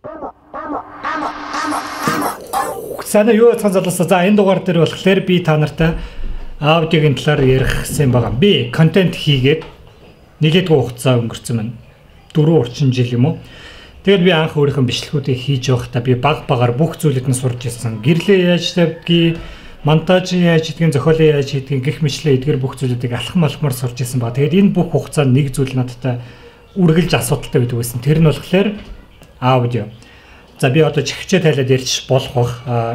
Сайн юу яцхан залуусаа. За энэ дугаар дээр болохоор би та нартай аудиогийн талаар ярих гэсэн байгаа. Би контент хийгээд нэлээдгүй хугацаа өнгөрцөн байна. 4 орчим жил юм уу. Тэгээд би анх өөрийнхөө бичлэгүүдийг хийж явахдаа би багаар бүх зүйлүүд нь сурч ирсэн. Гэрлээ яаж тавьдгийг, монтаж яаж хийдгийг, зохиолоо яаж хийдгийг, гэх мэтлээ эдгээр бүх зүйлүүдийг алхмаар сурч ирсэн ба. Тэгээд энэ бүх хугацаанд нэг зүйл надтай үргэлж асуудалтай байдаг байсан. Тэр нь болохоор аудио. За би одоо чихчээ тайлаад ярьж болох бах.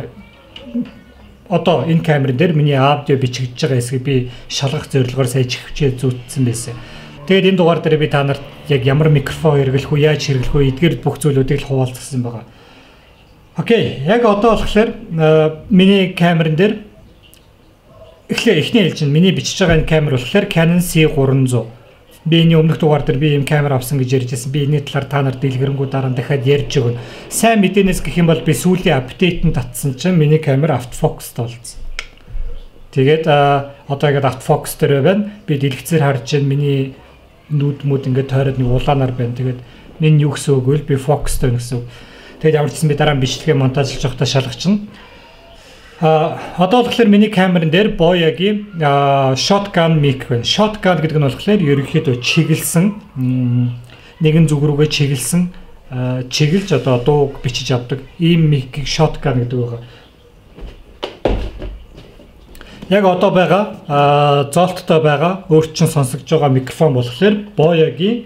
Одоо энэ камерын дээр миний аудио бичигдэж байгаа хэсгийг би шалгах зорилгоор сая чихчээ зүүтсэн байсан. Тэгээд энэ дугаар дээр би та нарт яг ямар микрофон хэрэглэх үү, яаж хэрэглэх үү, эдгээр бүх зүйлүүдийг хуваалцсан байгаа. Окей, яг одоо болохоор миний камерын дээр эхний хэлж миний бичиж байгаа энэ камер болохоор Canon C300. Би энэ өмнөх дугаар дээр би ийм камер авсан гэж ярьжсэн. Би энэ талаар та нарт дэлгэрэнгүй дараа нь дахиад ярьж өгнө. Сайн мэдээнээс гэх юм бол би сүүлийн апдейтэнд татсан чинь миний камер автофокустай болсон. Тэгээд одоо ингээд автофокус дээр байна. Би дэлгэцээр харж байна. Миний нүүдмүүд ингээд тойроод нэг улаанаар байна. Тэгээд энэ юу гэсэн үг вэ? Би фокустай байна гэсэн үг. Тэгээд ямар ч гэсэн би дараа нь бичлэгээ монтажлж явахдаа шалгачна. Одоо болохоор миний камерын дээр Boyaгийн shotgun mic байна. Shotgun гэдэг нь болохоор ерөнхийдөө чиглэсэн нэгэн зүг рүүгээ чиглэж одоо дууг бичиж авдаг ийм mic-ийг shotgun гэдэг байгаа. Яг одоо байгаа зоолттой байгаа өөрчлөн сонсогдож байгаа микрофон болохоор Boyaгийн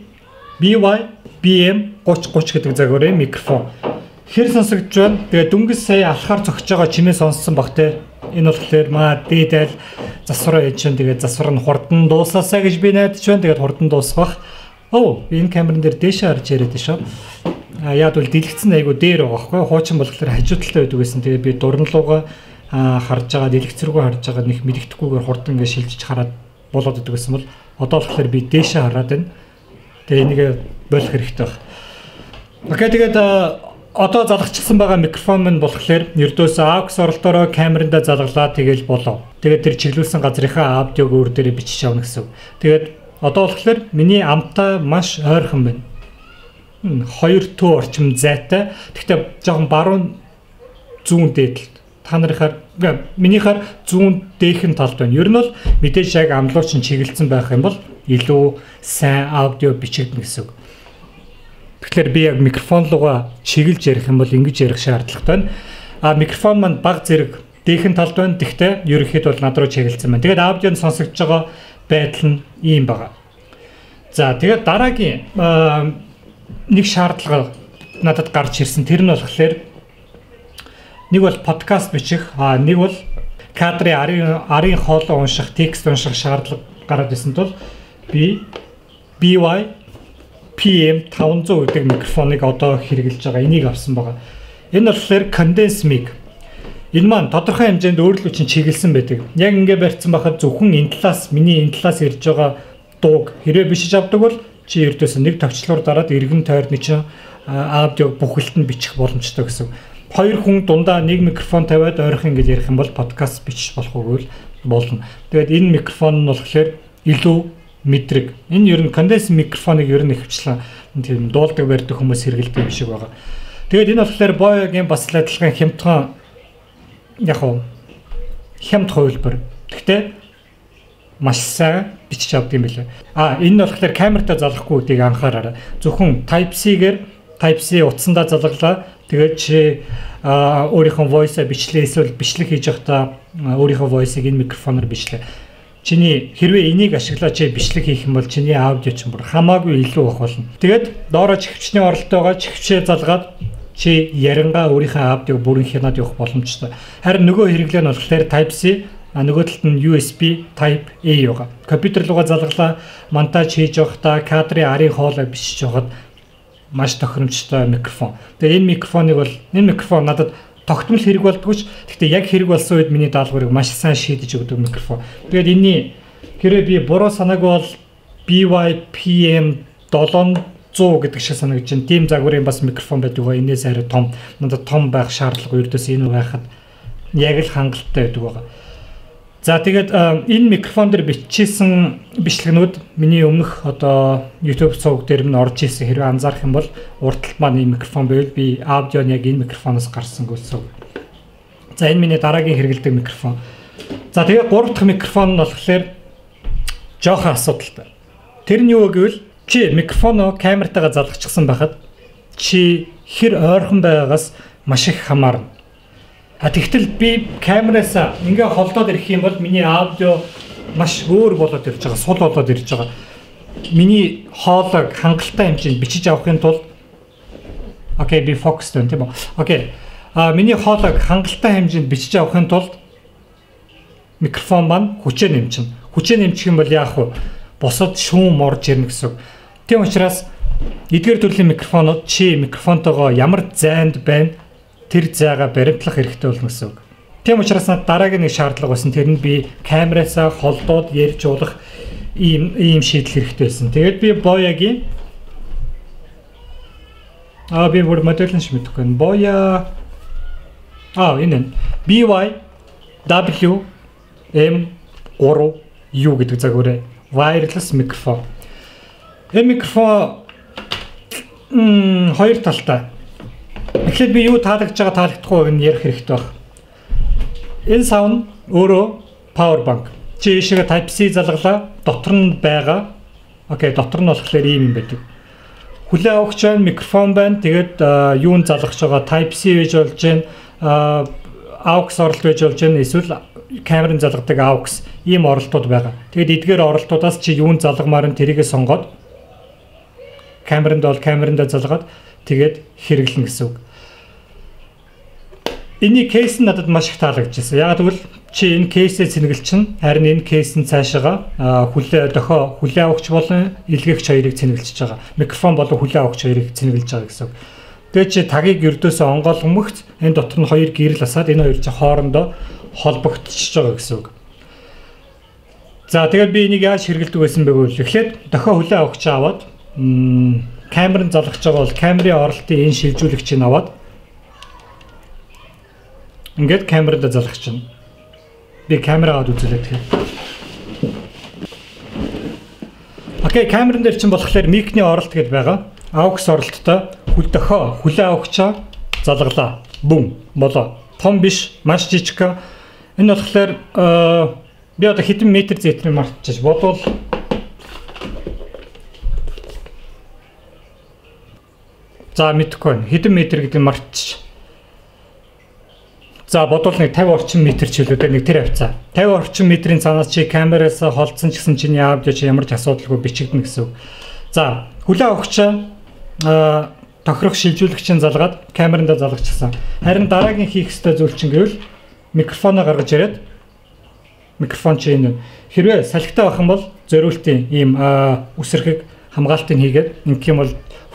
BY-BM3030 гэдэг загварын микрофон. Хэр сонсогдож байна. Тэгээ дүнгис сая алхаар зогсож байгаа чимээ сонссон баг те. Энэ болохоор маа дээдэл засвар ээж чинь тэгээ засвар нь хурдан дуусаасаа гэж би найдаж байна. Тэгээд хурдан дуусгах. Энэ камерын дээр дээшээ харж яриад шүү. Яг бол дэлгэцэн айгу дээр байгаа байхгүй. Хуучин болохоор хажуу талтай байдаг гэсэн. Тэгээ би дуранлууга харж байгаа дэлгэц рүү харж байгаа нэг мэдгэдэггүйгээр хурдан ингэ шилжиж хараад болоод идэг гэсэн бол одоо болохоор би дээшээ хараад байна. Тэгээ энийг болох хэрэгтэй байна. Окей тэгээд одоо залгачсан байгаа микрофон минь болохоор ердөөсөө AUX оролдороо камеранда залглаа тэгэл болов. Тэгээд тэр чиглүүлсэн газрынхаа аудиог өөр дээрээ бичиж авна гэсэн. Тэгээд одоо болохоор миний амтаа маш ойрхон байна. 2 төө орчим зайтай. Гэхдээ жоохон баруун зүүн дээдэлд. Та нарынхаар минийхаар зүүн дээхэн талд байна. Ер нь бол мэдээж яг амлууч нь чиглэлсэн байх юм бол илүү сайн аудио бичигдэнэ гэсэн. Тэгэхээр би яг микрофон руугаа чиглэж ярих юм бол ингэж ярих шаардлагатай байна. Микрофон маань баг зэрэг дээхэн талд байна. Тэгтээ ерөнхийдөө бол над руу чиглэлсэн байна. Тэгээд аудион сонсогдож байгаа байдал нь ийм байгаа. За тэгээд дараагийн нэг шаардлага надад гарч ирсэн. Тэр нь болохоор нэг бол подкаст бичих, нэг бол кадрын арын хоолой унших, текст унших шаардлага гараад ирсэн тул би BY-PM500 гэдэг микрофоныг одоо хэрэглэж байгаа. Энийг авсан байгаа. Энэ болохоор condense mic. Энэ маань тодорхой хэмжээнд өөрлөлт чинь чиглэсэн байдаг. Яг ингэ барьсан байхад зөвхөн энэ талаас миний энэ талаас ирж байгаа дууг хэрэг бичиж авдаг бол чи ердөөс нэг товчлуур дараад эргэн тойрны чинь аудио бүхэлд нь бичих боломжтой гэсэн. Хоёр хүн дундаа нэг микрофон тавиад ойрхон ингэж ярих юм бол подкаст бичих болохгүй болно. Тэгээд энэ микрофон нь болохоор илүү мэдрэг. Энэ ер нь конденс микрофоныг ер нь ихвчлэн тийм дуулдаг барьдаг хүмүүс хэрэглэдэг юм шиг байгаа. Тэгээд энэ болохоор Boyaгийн бас адилхан хямдхан хямд хувилбар. Гэхдээ маш сайн бичиж авдаг юм билээ. Энэ нь болохоор камертай залгахгүй гэдгийг анхаараарай. Зөвхөн Type-C-гээр Type-C утсандаа залглаа. Тэгээд чи өөрийнхөө voice-а бичлээ эсвэл бичлэг хийж байхдаа өөрийнхөө voice-ыг энэ микрофоноор бичлээ. Чиний хэрвээ энийг ашиглаад чи бичлэг хийх юм бол чиний аудио чинь бүр хамаагүй илүү ах болно. Тэгээд доороо чихвчний оролтойгоо чихвчээ залгаад чи ярингаа өөрийнхөө аудиог бүрэн хянаад явах боломжтой. Харин нөгөө хэрэглээ нь болохоор Type-C, нөгөө талд нь USB Type-A байгаа. Компьютер руугаа залглаа, монтаж хийж явахдаа кадрын арын хоолой бичиж явахад маш тохиромжтой микрофон. Тэгээд энэ микрофон надад тогтмол хэрэг болдгоо ч гэхдээ яг хэрэг болсон үед миний даалгаврыг маш сайн шийдэж өгдөг микрофон. Тэгээд энэний хэрэг би буруу санаагүй бол BY-PM700 гэдэг шиг санагдаж байна. Тийм загварын бас микрофон байдаг. Энээс арай том. Надад том байх шаардлага ердөөс энэ байхад яг л хангалттай байдаг байгаа. За тэгээд энэ микрофон дээр бичсэн бичлэгнүүд миний өмнөх одоо YouTube сувг дээр нь орж ирсэн. Хэрвээ анзаарах юм бол урд талд маань энэ микрофон байвал би аудио нь яг энэ микрофоноос гарсан гэсэн. За энэ миний дараагийн хэрэглэдэг микрофон. За тэгээд гурав дахь микрофон нь болохоор жоохон асуудалтай. Тэр нь юу гэвэл чи микрофоноо камертайгаа залгачихсан байхад чи хэр ойрхон байгаагаас маш их хамаарна. Тэгтэл би камераас ингээ холдоод ирэх юм бол миний аудио маш өөр болоод ирж байгаа, сул болоод ирж байгаа. Миний хоолойг хангалттай хэмжээнд бичиж авахын тулд би фокус тань тийм үү? Миний хоолойг хангалттай хэмжээнд бичиж авахын тулд микрофон маань хүчээ нэмчин. Хүчээ нэмчих юм бол яах вэ? Босод шүүм орж ирнэ гэсэн. Тийм учраас эдгээр төрлийн микрофонууд чи микрофонтойгоо ямар зайд байна тэр зайгаа баримтлах хэрэгтэй болно гэсэн үг. Тийм учраас дараагийн нэг шаардлага байсан. Тэр нь би камераасаа холдоод ярьж уулах ийм шийдэл хэрэгтэй байсан. Тэгээд би Boya-гийн би бүр модель нь мэдхгүй. Boya энэ BY-W-M3U гэдэг загвараа wireless микрофон. Энэ микрофон хоёр талтай. Эхлээд би юу таалагдж байгаа таалагдахгүй нь ярих хэрэгтэй байна. Энэ саунд өөрөө power bank. Чи ийшээ Type-C залгалаа, дотор нь байгаа. Дотор нь болохоор ийм юм байдаг. Хүлээ авахч байна, микрофон байна. Тэгээд юунд залгах байгаа Type-C байж болж байна, AUX оролт байж болж байна. Эсвэл камерын залгадаг AUX ийм оролтууд байгаа. Тэгээд эдгээр оролтуудаас чи юунд залгамаар нь тэрийгэ сонгоод камеранд бол камеранда залгаад тэгээд хэрэглэнэ гэсэн үг. Эний кейс нь надад маш их таалагдчихсан. Яг тэгвэл чи энэ кейсээ цэнгэлчин, харин энэ кейс нь цаашаага хүлээ авахч болон илгээгч хоёрыг цэнгэлж байгаа. Микрофон болон хүлээ авахч хоёрыг цэнгэлж байгаа гэсэн үг. Тэгээд чи тагийг ердөөсөө онгойлгомогц энэ дотор нь хоёр гэрэл асаад энэ хоёр чи хоорондоо холбогдчихж байгаа гэсэн үг. За тэгээд би энийг яаж хэрэглэдэг байсан бэ гэвэл эхлээд дохио хүлээ авахч аваад камерын залгаж байгаа бол камерын оролтын энэ шилжүүлэгчийг аваад ингээд камерад залгах чинь. Би камераа аваад үзүүлээ тэгэхээр. Камерын дээр чинь болохоор микний оролт гэдээ байгаа. AUX оролттой хүлээ авахчаа залгалаа. Бүм болоо. Том биш, маш жижиг. Энэ болохоор би одоо хэдэн метр зэтрийг мартчих бодвол за мэдхгүй хэдэн метр гэдэг нь мартчих. За бодвол нэг 50 орчим метр ч хэлээ нэг тэр хавцаа. 50 орчим метрийн цаанаас чи камераас холдсон ч гэсэн чиний аудио чи ямар ч асуудалгүй бичигдэнэ гэсэн үг. За хүлээ авахчаа тохирох шилжүүлэгчийн залгаад камеранда залгачихсан. Харин дараагийн хийх ёстой зүйл чинь гэвэл микрофоноо гаргаж ирээд микрофон чи энэ хэрвээ салхитай байх юм бол зориултын ийм үсэрхэг хамгаалтыг хийгээд ингэх юм бол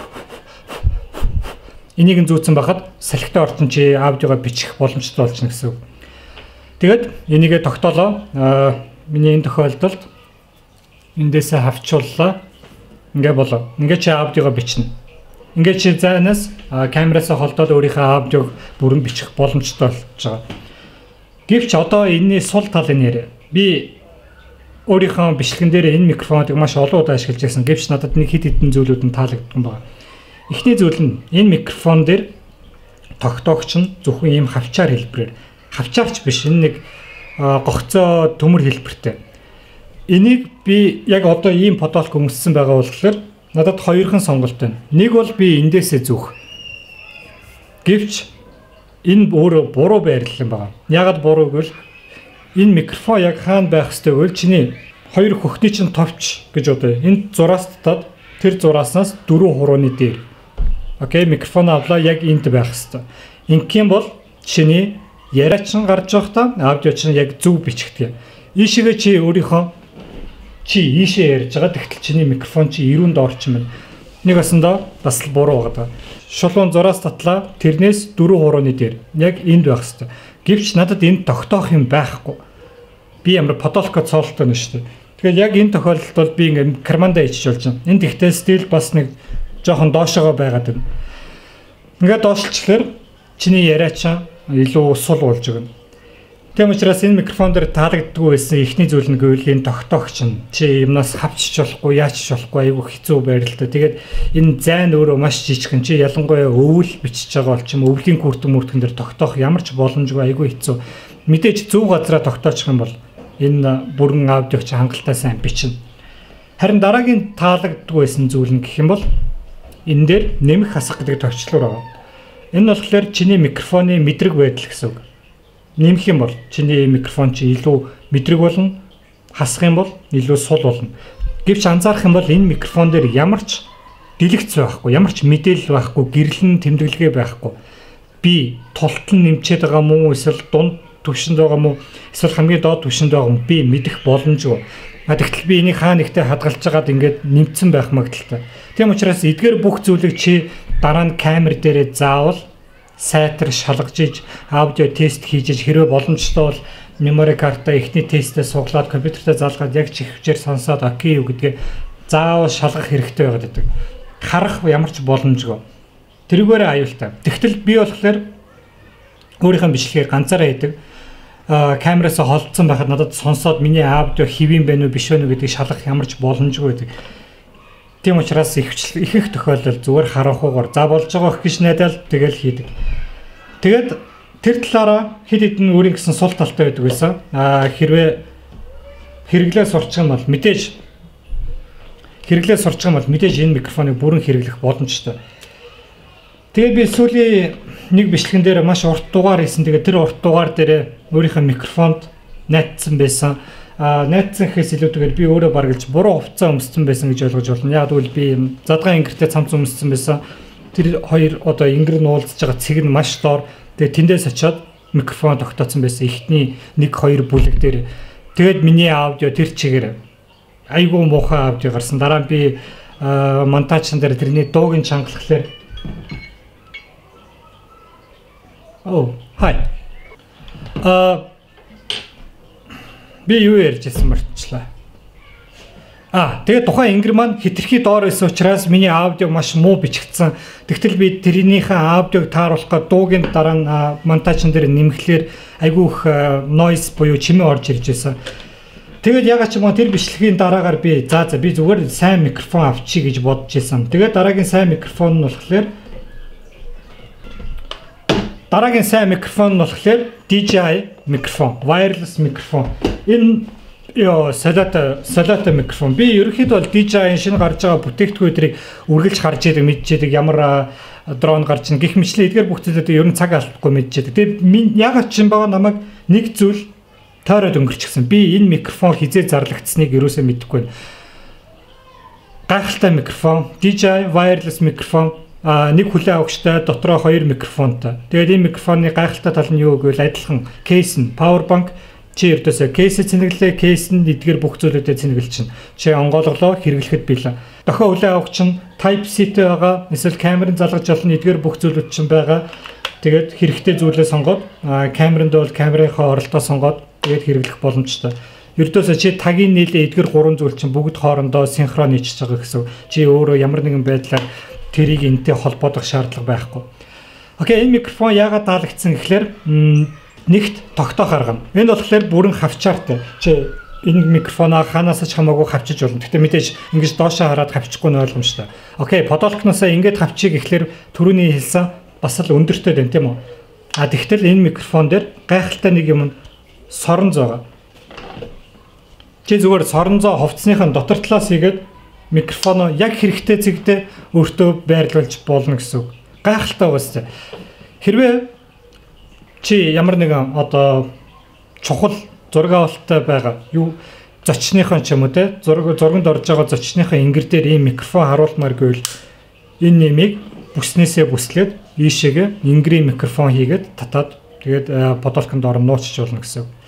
энийг зүүцэн байхад салхитай орчин чи аудиогоо бичих боломжтой болчихно гэсэн үг. Тэгэд энийгээ тогтоолоо. Миний энэ тохиолдолд эндээсээ хавчууллаа. Ингээ болоо. Ингээ чи аудиогоо бичнэ. Ингээ чи зайнаас камераасаа холдоод өөрийнхөө аудиог бүрэн бичих боломжтой болж байгаа. Гэвч одоо энэний сул талыг нэр. Би өөрийнхөө бичлэгэн дээр энэ микрофоныг маш олон удаа ашиглаж байсан. Гэвч надад нэг хэд хэдэн зүйлүүд нь таалагдсан байна. Эхний зүйл нь энэ микрофон дээр тогтоогч нь зөвхөн ийм хавчаар хэлбэрээр хавчаарч биш энэ нэг гогцоо төмөр хэлбэртэй. Энийг би яг одоо ийм подолк өмссөн байгаа болохоор надад хоёрхан сонголт байна. Нэг бол би эндээсээ зүөх. Гэвч энэ өөрөө буруу байрлал юм байна. Ягаад буруу гэвэл энэ микрофон яг хаана байх ёстой гэвэл чиний хоёр хөхний чинь товч гэж одоо энэ зураас татаад тэр зурааснаас 4 хурууны дээр. Микрофон авлаа яг энд байх ёстой. Ингээм бол чиний яриа чинь гарч байхдаа аудио чинь яг зөв бичигдэх. Ийшээгээ чи өөрийнхөө чи ийшээ ярьж байгаа. Тэгтэл чиний микрофон чи ирүүнд орчин байна. Нэг басандаа бас л буруу байгаа. Шулуун зураас татлаа тэрнээс 4 хурууны дээр яг энд байх ёстой. Гэвч надад энд тогтоох юм байхгүй. Би ямар подолко цоолтой нь шүү дээ. Тэгэхээр яг энэ тохиолдолд бол би ингээм карманда ичж болж байна. Энд ихтэй стил бас нэг жоохон доошогоо байгаад байна. Ингээд доошлчлаар чиний яриа чаа илүү сул болж өгнө. Тийм учраас энэ микрофон дээр таалагддаггүй байсан эхний зүйл нь гэвэл энэ тогтоогч нь чи юмнаас хавчиж болохгүй, яачиж болохгүй айгүй хэцүү байралтай. Тэгээд энэ зайн өөрөө маш жижигхэн чи ялангуяа өвөл бичиж байгаа бол ч юм өвлийн күртэн дээр тогтоох ямар ч боломжгүй айгүй хэцүү. Мэдээж зөв газараа тогтоочих юм бол энэ бүрэн аудиог чи хангалттай сайн бичнэ. Харин дараагийн таалагддаггүй байсан зүйл нь гэх юм бол энэ дээр нэмэх хасах гэдэг товчлуур байгаа. Энэ нь болохоор чиний микрофоны мэдрэг байдал гэсэн үг. Нэмэх юм бол чиний микрофон чи илүү мэдрэг болно, хасах юм бол илүү сул болно. Гэвч анзаарах юм бол энэ микрофон дээр ямар ч дэлгэц байхгүй, ямар ч мэдээлэл байхгүй, гэрлэн тэмдэглэгээ байхгүй. Би тултал нэмчээд байгаа мó эсвэл дунд түвшинд байгаа мó эсвэл хамгийн доод түвшинд байгаа мó би мэдэх боломжгүй. Тэгтэл би энийг хаа нэгтэй хадгалж байгаад ингээд нэмцэн байх магадaltaй. Тийм учраас эдгээр бүх зүйлийг чи дараа нь камер дээрээ заавал сайтар шалгаж иж аудио тест хийж хэрвээ боломжтой бол memory card-а эхний тестээ суглаад компьютертэй залгаад яг чихвчээр сонсоод окей юу гэдгээ заавал шалгах хэрэгтэй байгаад байдаг. Харах ямар ч боломжгүй. Тэрүүгээрээ аюултай. Тэгтэл би болохоор өөрийнхөө бичлэгээр ганцаараа хийдэг. Камераас холдсон байхад надад сонсоод миний аудио хэвэн байна уу биш вэ гэдгийг шалгах ямар ч боломжгүй байдаг. Тийм учраас их тохиолдолд зүгээр харанхуугаар за болж байгаа гэж найдаал тэгэл хийдэг. Тэгээд тэр талаараа хэд хэдэн өөрийн гэсэн сул талтай байдаг байсан. Хэрвээ хэрэглээ сурчих юм бол мэдээж энэ микрофоныг бүрэн хэрэглэх боломжтой. Тэгээд би сүүлийн нэг бичлэгэн дээр маш урт дугаар хийсэн. Тэгээд тэр урт дугаар дээр өөрийнхөө микрофонд найдсан байсан. Найдсан гэхээс илүүтэйгээр би өөрөө баргалж буруу хувцас өмссөн байсан гэж ойлгож байна. Яг тэгвэл би задгаан ингэртэй цамц өмссөн байсан. Тэр хоёр одоо ингэр нуулзж байгаа цэг нь маш доор. Тэгээд тэндээс очиод микрофон тогтоосон байсан. Эхний 1-2 бүлэг дээр. Тэгээд миний аудио тэр чигээр айгүй муухай аудио гарсан. Дараа нь би монтажн дээр тэрний дуугийн чангалахлаар Hi. Би юу ярьжсэн мартчихлаа. Тэгээд тухайн ингэр маань хитрхи доор байсан учраас миний аудио маш муу бичигдсэн. Тэгтэл би тэрнийхээ аудиог тааруулах дуугийн дараа нь монтажн дээр нэмэхлээр айгүй их noise буюу чимээ орж ирж байсан. Тэгээд ягаад ч юм уу тэр бичлэгийн дараагаар би би зүгээр сайн микрофон авчий гэж бодож байсан. Тэгээд дараагийн сайн микрофон нь болохоор DJI микрофон, wireless микрофон. Энэ солиотой микрофон. Би ерөнхийдөө бол DJI шинэ гарч байгаа бүтээгдэхүүнүүдийг үргэлж харж идэг, мэдж идэг, ямар дрон гарч ийн гэх мэтлээ эдгээр бүх зүйлүүдийг ер нь цаг алдахгүй мэдж идэг. Тэгээд ягаад ч юм байгаа намайг нэг зүйл тойроод өнгөрчихсөн. Би энэ микрофон хизээ зарлагдсныг ерөөсөө мэдэхгүй байна. Гайхалтай микрофон, DJI wireless микрофон. Нэг хүлээ авахчтай дотроо 2 микрофонтой. Тэгээд энэ микрофоны гайхалтай тал нь юу гэвэл адилхан кейс нь power bank чи ердөөсөө кейсээ цэнэглээ, кейс нь эдгээр бүх зүйлүүдэд цэнэглэж чинь. Чи онгоолголоо хэрэглэхэд билээ. Дохио хүлээ авах чинь type C-тэй байгаа. Эсвэл камерын залгаж болно эдгээр бүх зүйлүүд чинь байгаа. Тэгээд хэрэгтэй зүйлээ сонгоод камеранд бол камерынхаа оролдоо сонгоод тэгээд хэрэглэх боломжтой. Ердөөсөө чи тагийн нийлээ эдгээр 3 зүйл чинь бүгд хоорондоо синхрон хийчихэж байгаа гэсэн. Чи өөрөө ямар нэгэн байдлаар тэрийг энтэй холбоодох шаардлага байхгүй. Окей, энэ микрофон яагаад таалагдсан гэхлээр нэгт тогтоох арга. Энэ болохоор бүрэн хавчаартай. Чи энэ микрофоноо ханаас ч хамаагүй хавчиж болно. Гэтэ мэдээж ингэж доошоо хараад хавчихгүй нь ойлгомжтой. Окей, подолкноосоо ингэж хавчиг гэхлээр түрүүний хэлсэн бас л өндөртэй байна тийм үү? Тэгтэл энэ микрофон дээр гайхалтай нэг юм соронз байгаа. Чи зүгээр соронзоо хувцсныхаа дотор талаас хийгээд микрофоноо яг хэрэгтэй зэгдээ өөртөө байрлуулж болно гэсэн үг. Гайхалтай уустай. Хэрвээ чи ямар нэгэн одоо чухал зураг авалттай байгаа юу зочныхон ч юм уу те зурганд орж байгаа зочныхон ингэр дээр ийм микрофон харуулмаар гэвэл энэ нэмийг бүснээсээ бүслээд ийшээгээ ингэрийн микрофон хийгээд татаад тэгээд подолконд орно нуучж болно гэсэн үг.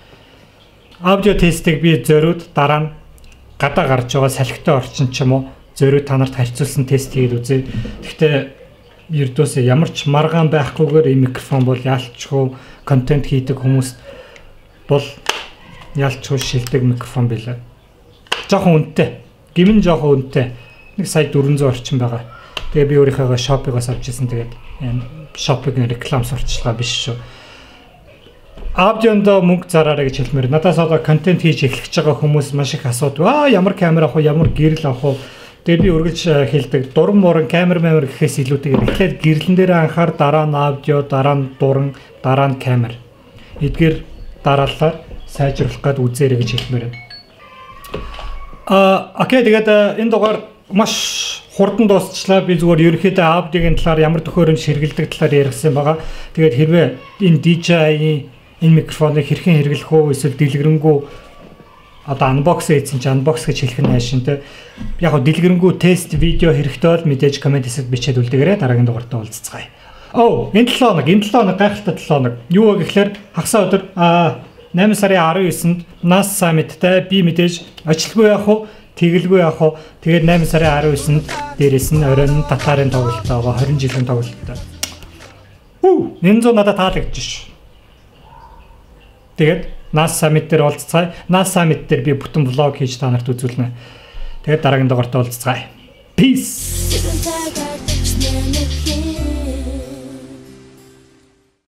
Аудио тестийг би зориуд дараа нь гадаа гарч байгаа салхитай орчин ч юм уу зориуд та нарт харьцуулсан тест хийгээд үзье. Гэхдээ ердөөсөө ямар ч маргаан байхгүйгээр энэ микрофон бол яалтчгүй контент хийдэг хүмүүст бол яалтчгүй шилдэг микрофон билээ. Жохон үнэтэй. Гэмн жохон үнэтэй. 1 сая 400 орчим байгаа. Тэгээ би өөрийнхөө шопигоос авчихсан. Тэгээд шопигийн реклам сурталчилгаа биш шүү. аудиондоо мөнгө зараарай гэж хэлмээр. Надаас одоо контент хийж эхлэж байгаа хүмүүс маш их асуудаг. Ямар камер авах вэ? Ямар гэрэл авах вэ? Тэгээ би үргэлж хэлдэг. Дуран муран камер гэхээс илүүтэйгээр эхлээд гэрлэн дээр анхаар, дараа нь аудио, дараа нь дуран, дараа нь камер. Эдгээр дараалал сайжруулах гээд үзээрэй гэж хэлмээр. Окей, тэгээд энэ дугаар маш хурдан дуусчлаа. Би зүгээр ерөнхийдөө аудиогийн талаар ямар төхөөрөмж хэрэгэлдэг талаар ярьсан байгаа. Тэгээд хэрвээ энэ DJI-ийн энэ микрофоныг хэрхэн хэрэглэх вэ? Эсвэл дэлгэрэнгүй одоо unbox хийсэн чи unbox гэж хэлэх нь хайшин те. Яг нь дэлгэрэнгүй тест видео хэрэгтэй бол мэдээж комент хэсэгт бичээд үлдээгээрэй. Дараагийн дугаартаа уулзцгаая. Энэ 7 хоног гайхалтай 7 хоног. Юу вэ гэхээр хагас өдөр 8 сарын 19-нд NAS Summit-тай би мэдээж очлгүй явах уу? Тэгэлгүй явах уу? Тэгээд 8 сарын 19-нд дээрээс нь оройн татарын тоглолтоо 20 жилийн тоглолтоо. 100 надад таалагдж ш. Тэгээд NAS Summit дээр уулзцгаая. NAS Summit дээр би бүтэн влог хийж та нарт үзүүлнэ. Тэгээд дараагийн дугаартаа уулзцгаая. Peace.